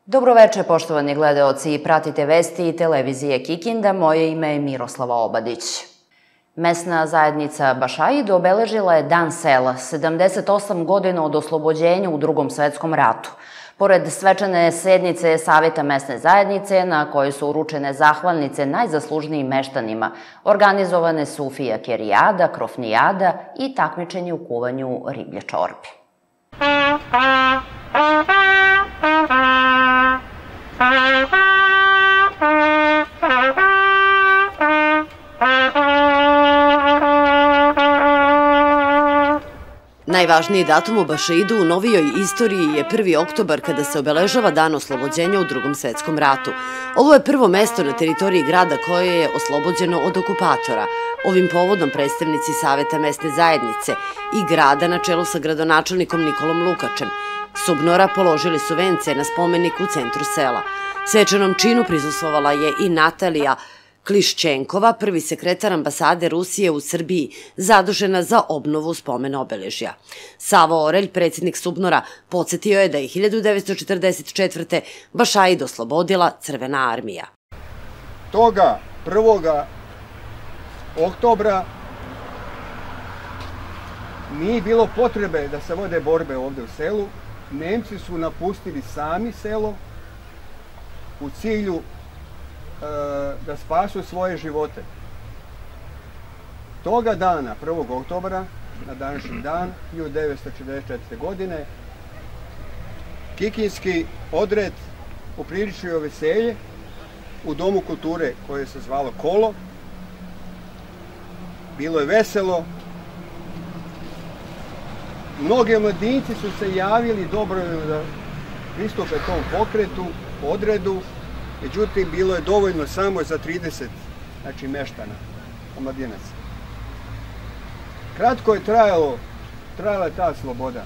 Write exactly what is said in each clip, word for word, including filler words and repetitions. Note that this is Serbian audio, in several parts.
Dobroveče, poštovani gledaoci, pratite vesti televizije Kikinda, moje ime je Miroslava Obadić. Mesna zajednica Bašaid obeležila je Dan sela, sedamdeset osam godina od oslobođenja u Drugom svetskom ratu. Pored svečane sednice Saveta mesne zajednice, na kojoj su uručene zahvalnice najzaslužnijim meštanima, organizovane su fijakerijada, krofnijada i takmičenje u kuvanju riblje čorbe. Najvažniji datum u Bašaidu u novijoj istoriji je prvi oktobar kada se obeležava Dan oslobođenja u Drugom svetskom ratu. Ovo je prvo mesto na teritoriji grada koje je oslobođeno od okupatora. Ovim povodom predstavnici Saveta mesne zajednice i grada na čelu sa gradonačelnikom Nikolom Lukačem Subnora položili su vence na spomenik u centru sela. Svečanom činu prisustvovala je i Natalija Klišćenkova, prvi sekretar ambasade Rusije u Srbiji, zadužena za obnovu spomen obeležja. Savo Orelj, predsjednik Subnora, podsjetio je da je hiljadu devetsto četrdeset četvrte. Bašaid oslobodila Crvena armija. Toga prvoga oktobra nije bilo potrebe da se vode borbe ovde u selu. Nemci su napustili sami selo u cilju da spasu svoje živote. Toga dana, prvog oktobra, na današnji dan, hiljadu devetsto četrdeset četvrte. godine, kikinski odred upriličio veselje u Domu kulture koje se zvalo Kolo. Bilo je veselo. Mnogi mladinci su se javili dobrovoljno da pristupe tom pokretu, odredu. Međutim, bilo je dovoljno samo za trideset, znači meštana, omladinaca. Kratko je trajalo, trajala je ta sloboda.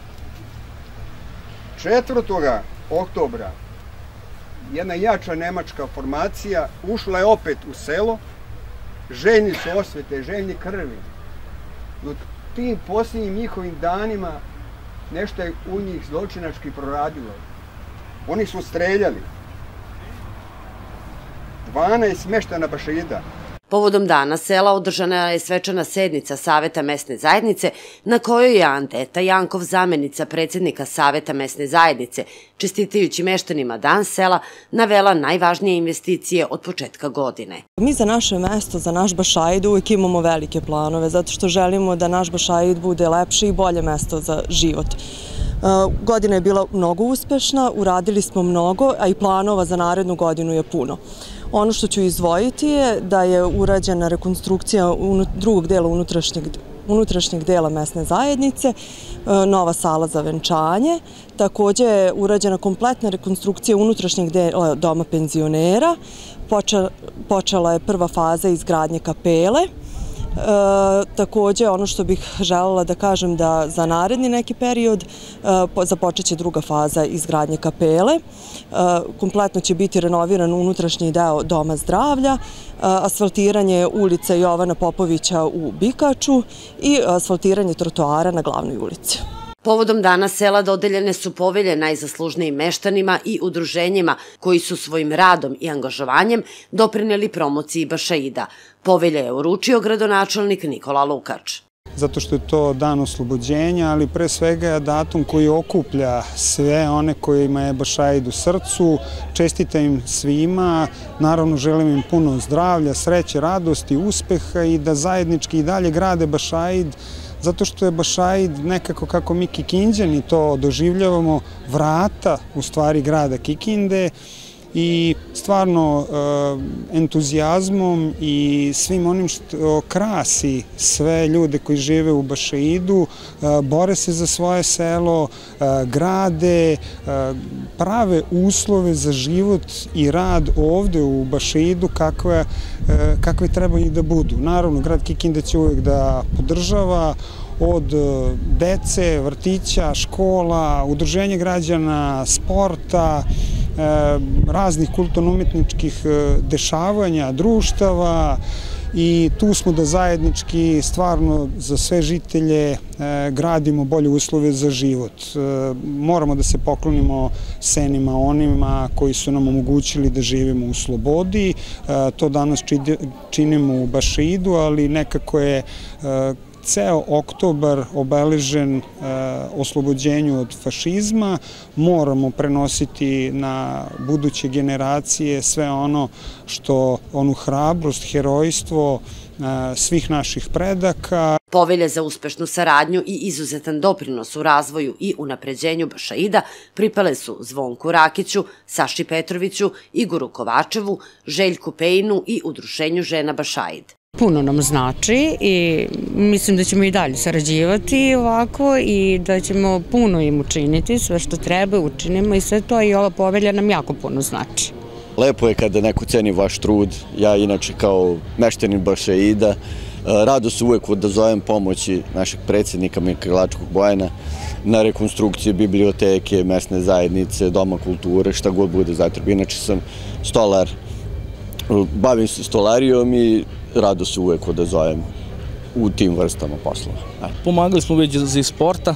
četvrtog oktobra jedna jača nemačka formacija ušla je opet u selo, željni su osvete, željni krvi. U tim posljednjim njihovim danima nešto je u njih zločinački proradilo. Oni su streljali dvanaest meštana Bašaida. Povodom Dana sela održana je svečana sednica Saveta mesne zajednice na kojoj je Anteta Jankov, zamenica predsjednika Saveta mesne zajednice, čestitajući meštanima Dan sela, navela najvažnije investicije od početka godine. Mi za naše mesto, za naš Bašaid uvijek imamo velike planove, zato što želimo da naš Bašaid bude lepše i bolje mesto za život. Godina je bila mnogo uspešna, uradili smo mnogo, a i planova za narednu godinu je puno. Ono što ću izdvojiti je da je urađena rekonstrukcija drugog dela unutrašnjeg, unutrašnjeg dela mesne zajednice, nova sala za venčanje. Također je urađena kompletna rekonstrukcija unutrašnjeg dela doma penzionera. Počela je prva faza izgradnje kapele. E, također, ono što bih želela da kažem da za naredni neki period e, započet će druga faza izgradnje kapele. E, kompletno će biti renoviran unutrašnji deo Doma zdravlja, e, asfaltiranje ulice Jovana Popovića u Bikaču i asfaltiranje trotoara na glavnoj ulici. Povodom Dana sela dodeljene su povelje najzaslužnijim meštanima i udruženjima koji su svojim radom i angažovanjem doprineli promociji Bašaida. Povelje je uručio gradonačelnik Nikola Lukač. Zato što je to dan oslobođenja, ali pre svega je datum koji okuplja sve one kojima je Bašaid u srcu. Čestitam im svima, naravno želim im puno zdravlja, sreće, radosti, uspeha i da zajednički i dalje grade Bašaid, zato što je Bašaid nekako, kako mi Kikinđani to doživljavamo, vrata u stvari grada Kikinde i stvarno entuzijazmom i svim onim što krasi sve ljude koji žive u Bašaidu, bore se za svoje selo, grade, prave uslove za život i rad ovde u Bašaidu kakve treba i da budu. Naravno, grad Kikinda će uvijek da podržava od dece, vrtića, škola, udruženja građana, sporta, raznih kulturno-umetničkih dešavanja, društava i tu smo da zajednički stvarno za sve žitelje gradimo bolje uslove za život. Moramo da se poklonimo senima onima koji su nam omogućili da živimo u slobodi. To danas činimo u Bašaidu, ali nekako je ceo oktobar obeležen oslobođenju od fašizma. Moramo prenositi na buduće generacije sve ono što, onu hrabrost, herojstvo svih naših predaka. Povelje za uspešnu saradnju i izuzetan doprinos u razvoju i unapređenju Bašaida pripale su Zvonku Rakiću, Saši Petroviću, Igoru Kovačevu, Željku Pejnu i Udruženju žena Bašaid. Puno nam znači i mislim da ćemo i dalje sarađivati ovako i da ćemo puno im učiniti, sve što treba učinimo i sve to, i ova povelja nam jako puno znači. Lepo je kada neko ceni vaš trud. Ja inače kao meštanin Bašaida rado se uvek odazovem pomoći našeg predsjednika Mikrelačkog Bojana na rekonstrukcije biblioteke, mesne zajednice, doma kulture, šta god bude zatreba. Inače sam stolar, bavim se stolarijom i rado se uvek odazovem u tim vrstama poslova. Pomagali smo već iz sporta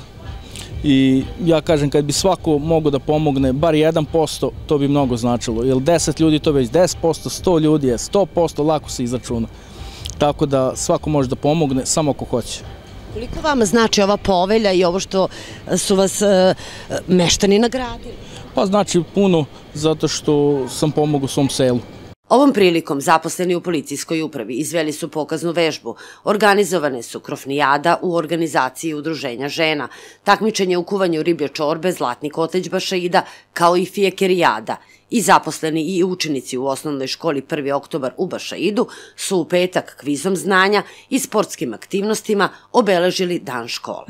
i ja kažem kad bi svako mogao da pomogne bar jedan posto, to bi mnogo značilo. Jer deset ljudi to već deset posto, sto ljudi je sto posto, lako se izračuna. Tako da svako može da pomogne, samo ako hoće. Koliko vama znači ova povelja i ovo što su vas meštani nagradili? Pa znači puno, zato što sam pomogao svom selu. Ovom prilikom zaposleni u policijskoj upravi izveli su pokaznu vežbu, organizovane su krofnijada u organizaciji Udruženja žena, takmičenje u kuvanju riblje čorbe, zlatni kotlić Bašaida, kao i fijekerijada. I zaposleni i učenici u osnovnoj školi prvi oktobar u Bašaidu su u petak kvizom znanja i sportskim aktivnostima obeležili dan škole.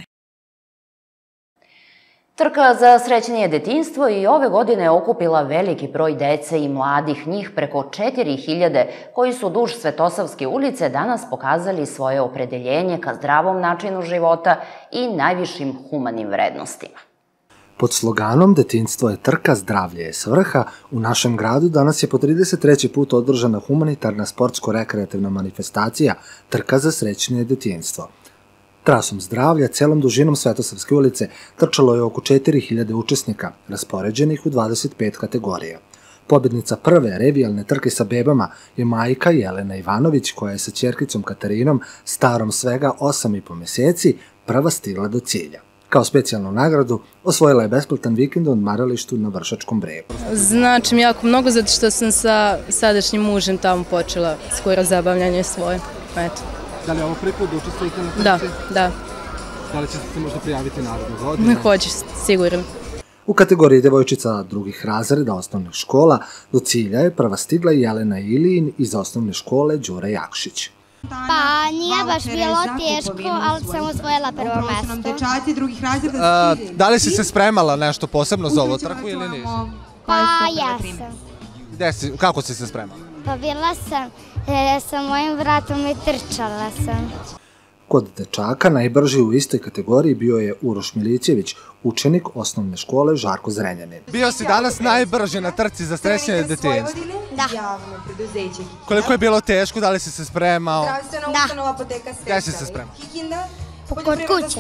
Trka za srećnije detinjstvo i ove godine je okupila veliki broj dece i mladih, njih preko četiri hiljade, koji su duž Svetosavske ulice danas pokazali svoje opredeljenje ka zdravom načinu života i najvišim humanim vrednostima. Pod sloganom "Detinjstvo je trka, zdravlje je svrha", u našem gradu danas je po trideset treći put održana humanitarna sportsko-rekreativna manifestacija Trka za srećnije detinjstvo. Trasom zdravlja, celom dužinom Svetosavske ulice, trčalo je oko četiri hiljade učesnika, raspoređenih u dvadeset pet kategorija. Pobednica prve revijalne trke sa bebama je majka Jelena Ivanović, koja je sa ćerkicom Katarinom, starom svega osam i po meseci, prva stigla do cilja. Kao specijalnu nagradu osvojila je besplatan vikend u odmaralištu na Vršačkom bregu. Znači mi jako mnogo, zato što sam sa sadašnjim mužem tamo počela skoro zabavljanje svoje. Eto. Da li je ovo prvi put da učestvujete na trci? Da, da. Da li ćete se možda prijaviti naredne godine? Hoću, sigurno. U kategoriji devojčica drugih razreda osnovnih škola do cilja je prva stigla Jelena Ilijin iz osnovne škole Đura Jakšić. Pa nije baš bilo teško, ali sam osvojila prvo mesto. Da li si se spremala nešto posebno za ovo trku ili nisi? Pa jesam. Kako si se spremala? Pa bila sam sa mojim bratom i trčala sam. Kod dečaka najbrži u istoj kategoriji bio je Uroš Milićević, učenik osnovne škole Žarko Zrenjanin. Bio si danas najbrži na trci za srećnije detinjstvo. Da. Koliko je bilo teško, da li si se spremao? Da. Gdje si se spremao? Kod kuće.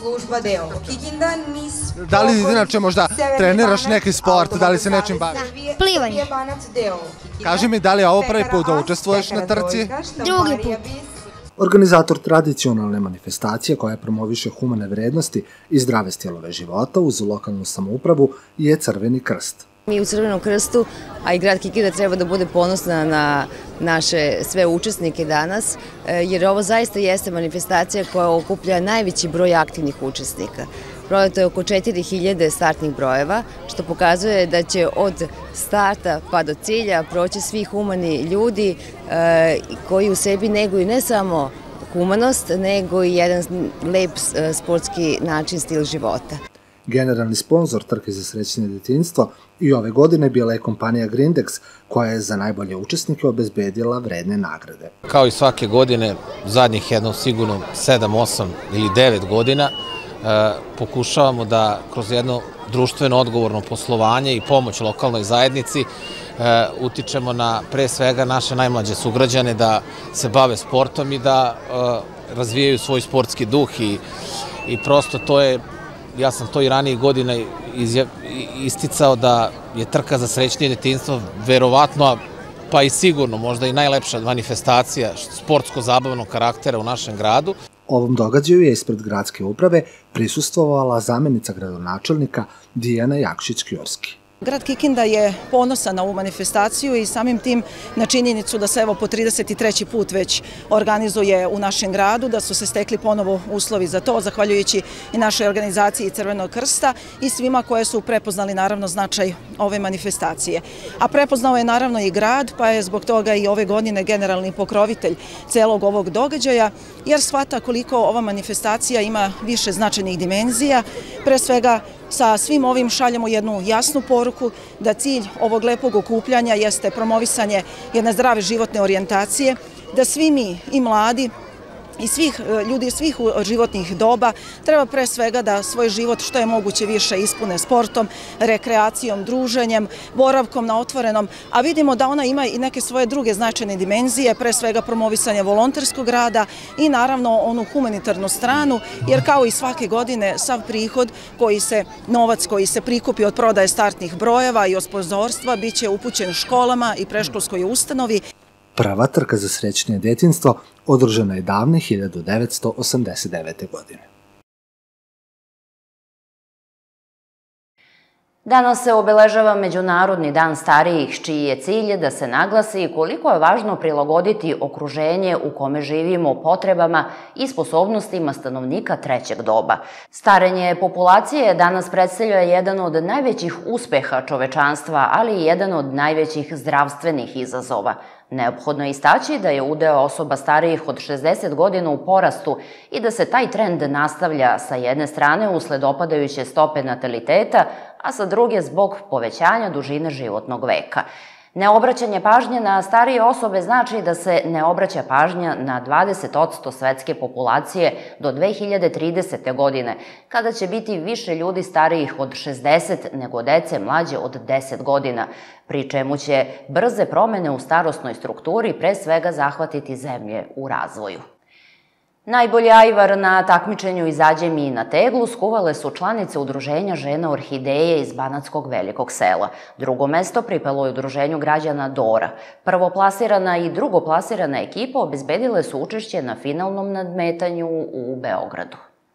Da li inače možda treniraš neki sport, da li se nečim baviš? Plivanje. Kaži mi, da li je ovo prvi put da učestvuješ na trci? Drugi put. Organizator tradicionalne manifestacije koja promoviše humane vrednosti i zdrave stilove života uz lokalnu samoupravu je Crveni krst. Mi u Crvenom krstu, a i grad Kikinda treba da bude ponosna na naše sve učesnike danas, jer ovo zaista jeste manifestacija koja okuplja najveći broj aktivnih učesnika. Prodato je oko četiri hiljade startnih brojeva, što pokazuje da će od starta pa do cilja proći svi humani ljudi koji u sebi neguju ne samo humanost, nego i jedan lep sportski način, stil života. Generalni sponsor trke za srećnije detinjstvo i ove godine bila je kompanija Grindex, koja je za najbolje učesnike obezbedila vredne nagrade. Kao i svake godine, zadnjih jedno sigurno sedam, osam ili devet godina, pokušavamo da kroz jedno društveno odgovorno poslovanje i pomoć lokalnoj zajednici utičemo na pre svega naše najmlađe sugrađane da se bave sportom i da razvijaju svoj sportski duh i prosto to je, ja sam to i ranijih godina isticao da je trka za srećnije detinjstvo verovatno, pa i sigurno možda i najlepša manifestacija sportsko-zabavnog karaktera u našem gradu. Ovom događaju je ispred gradske uprave prisustvovala zamenica gradonačelnika Dijana Jakšić-Kjorski. Grad Kikinda je ponosan na ovu manifestaciju i samim tim na činjenicu da se evo po trideset treći put već organizuje u našem gradu, da su se stekli ponovo uslovi za to, zahvaljujući i našoj organizaciji Crvenog krsta i svima koje su prepoznali naravno značaj ove manifestacije. A prepoznao je naravno i grad, pa je zbog toga i ove godine generalni pokrovitelj celog ovog događaja, jer shvata koliko ova manifestacija ima više značajnih dimenzija, pre svega sa svim ovim šaljemo jednu jasnu poruku da cilj ovog lepog okupljanja jeste promovisanje jedne zdrave životne orijentacije, da svi mi i mladi i svih ljudi svih životnih doba treba pre svega da svoj život što je moguće više ispune sportom, rekreacijom, druženjem, boravkom na otvorenom, a vidimo da ona ima i neke svoje druge značajne dimenzije, pre svega promovisanje volonterskog rada i naravno onu humanitarnu stranu, jer kao i svake godine sav prihod koji se, novac koji se prikupi od prodaje startnih brojeva i od sponzorstva biće upućen školama i predškolskoj ustanovi. Prva trka za srećnije detinjstvo održana je davne hiljadu devetsto osamdeset devete. godine. Danas se obeležava Međunarodni dan starijih, čiji je cilj da se naglasi koliko je važno prilagoditi okruženje u kome živimo potrebama i sposobnostima stanovnika trećeg doba. Starenje populacije danas predstavlja jedan od najvećih uspeha čovečanstva, ali i jedan od najvećih zdravstvenih izazova. Neophodno je istaći da je udeo osoba starijih od šezdeset godina u porastu i da se taj trend nastavlja sa jedne strane usled opadajuće stope nataliteta, a sa druge zbog povećanja dužine životnog veka. Neobraćanje pažnje na starije osobe znači da se ne obraća pažnja na dvadeset posto svetske populacije do dve hiljade tridesete. godine, kada će biti više ljudi starijih od šezdeset nego dece mlađe od deset godina, pri čemu će brze promene u starosnoj strukturi pre svega zahvatiti zemlje u razvoju. Najbolji ajvar na takmičenju Izađe mi na teglu skuvale su članice Udruženja žena Orhideje iz Banatskog Velikog sela. Drugo mesto pripalo je Udruženju građana Dora. Prvoplasirana i drugoplasirana ekipa obezbedile su učešće na finalnom nadmetanju u Beogradu.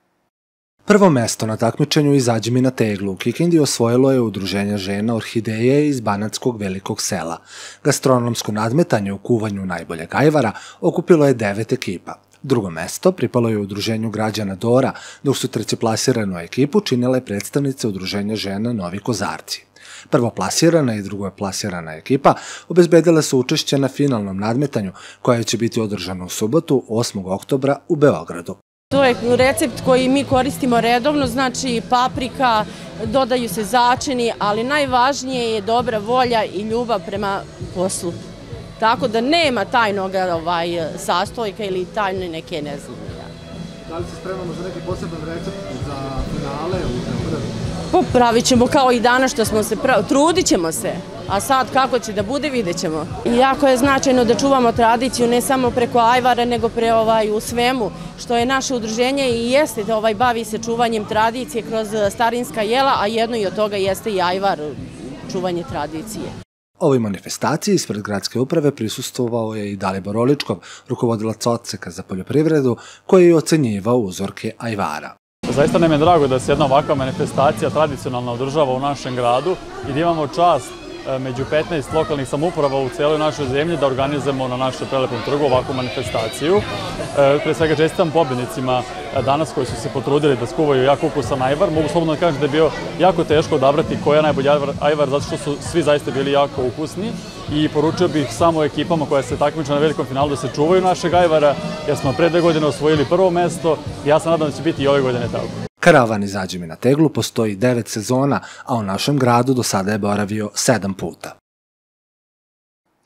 Prvo mesto na takmičenju Izađi mi na teglu u Kikindi osvojilo je Udruženje žena Orhideje iz Banatskog Velikog sela. Gastronomsko nadmetanje u kuvanju najboljeg ajvara okupilo je devet ekipa. Drugo mesto pripalo je Udruženju građana Dora, dok su trećeplasiranu ekipu činile predstavnice Udruženja žena Novi Kozarci. Prvoplasirana i drugoplasirana ekipa obezbedile su učešće na finalnom nadmetanju, koje će biti održano u subotu, osmog oktobra u Beogradu. To je recept koji mi koristimo redovno, znači paprika, dodaju se začini, ali najvažnije je dobra volja i ljubav prema poslu. Tako da nema tajnog sastojka ili tajne neke, ne znam. Da li se spremamo za neki poseban recept za finale u Beogradu? Popravit ćemo kao i danas što smo se, trudit ćemo se, a sad kako će da bude vidjet ćemo. Jako je značajno da čuvamo tradiciju ne samo preko ajvara, nego pre u svemu, što je naše udruženje i jeste da bavi se čuvanjem tradicije kroz starinska jela, a jedno i od toga jeste i ajvar, čuvanje tradicije. Ovoj manifestaciji ispred gradske uprave prisustvovao je i Dalibor Oličkov, rukovodilac odseka za poljoprivredu, koji je ocenjivao uzorke ajvara. Zaista nam je drago da se jedna ovakva manifestacija tradicionalno održava u našem gradu i da imamo čast među petnaest lokalnih samouprava u celoj našoj zemlji da organizujemo na našem prelepom trgu ovakvu manifestaciju. Pre svega čestitam pobednicima danas koji su se potrudili da skuvaju jako ukusan ajvar. Mogu slobodno da kažem da je bio jako teško odabrati koji je najbolji ajvar zato što su svi zaista bili jako ukusni i poručio bih samo ekipama koja se takmiče na velikom finalu da se čuvaju našeg ajvara jer smo pre dve godine osvojili prvo mesto i ja sam nadam da će biti i ove godine tako. Karavan Izađi mi na teglu postoji devet sezona, a u našem gradu do sada je boravio sedam puta.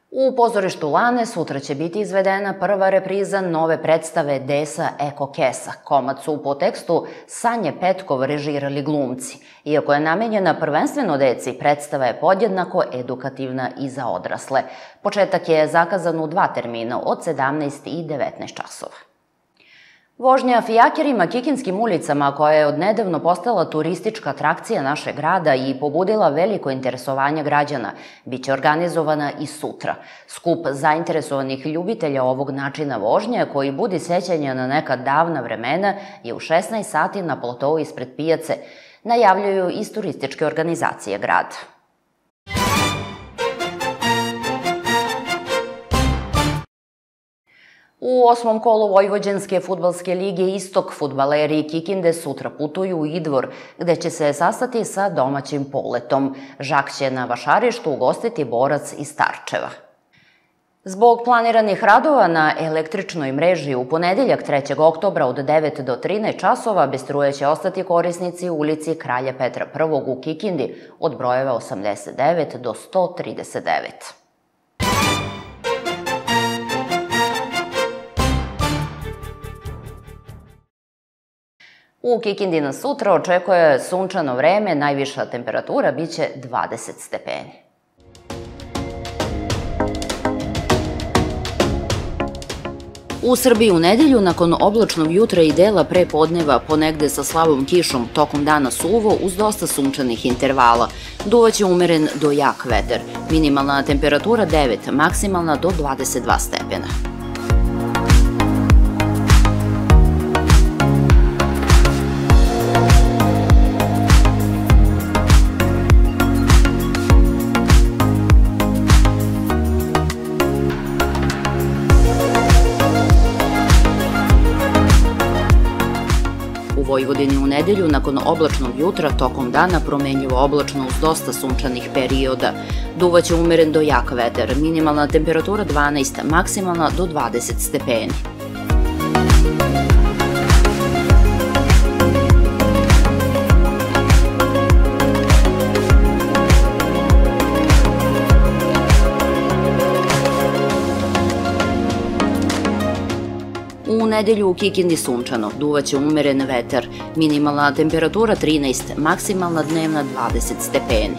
U pozorištu Lane sutra će biti izvedena prva repriza nove predstave Desa Eko Kesa. Komad su po tekstu Sanje Petkov režirali glumci. Iako je namenjena prvenstveno deci, predstava je podjednako edukativna i za odrasle. Početak je zakazan u dva termina od sedamnaest i devetnaest časova. Vožnja fijakerima Kikindskim ulicama, koja je odnedavno postala turistička atrakcija našeg grada i pobudila veliko interesovanje građana, biće organizovana i sutra. Skup zainteresovanih ljubitelja ovog načina vožnje, koji budi sećanja na neka davna vremena, je u šesnaest sati na platou ispred pijace, najavljuju iz turističke organizacije grada. U osmom kolu Vojvođanske fudbalske lige Istok fudbaleri Kikinde sutra putuju u Idvor, gde će se sastati sa domaćim Poletom. Žak će na vašarištu ugostiti Borac iz Starčeva. Zbog planiranih radova na električnoj mreži u ponedeljak trećeg oktobra od devet do trinaest časova bez struje će ostati korisnici u ulici Kralja Petra Prvog u Kikindi od brojeva osamdeset devet do sto trideset devet. U Kikindi nas sutra očekuje sunčano vreme, najviša temperatura biće dvadeset stepeni. U Srbiji u nedelju, nakon oblačnog jutra i dela pre podneva, ponegde sa slabom kišom, tokom dana suvo uz dosta sunčanih intervala. Duvaće umeren do jak vetar. Minimalna temperatura devet, maksimalna do dvadeset dva stepena. U Vojvodini u nedelju, nakon oblačnog jutra, tokom dana promenljivo oblačno uz dosta sunčanih perioda. Duvaće umeren do jak vetar, minimalna temperatura dvanaest, maksimalna do dvadeset stepeni. U nedelju u Kikindi sunčano, duvaće umeren vetar, minimalna temperatura trinaest, maksimalna dnevna dvadeset stepeni.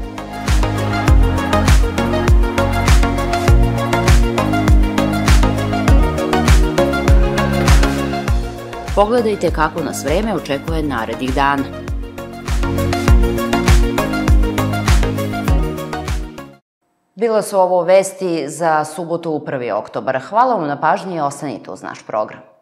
Pogledajte kako nas vreme očekuje narednih dana. Bile su ovo vesti za subotu prvi oktobar. Hvala vam na pažnji i ostanite uz naš program.